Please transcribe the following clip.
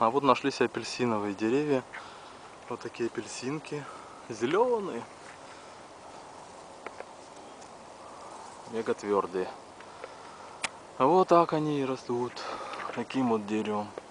А вот нашлись апельсиновые деревья. Вот такие апельсинки. Зеленые. Мега твердые. Вот так они и растут. Таким вот деревом.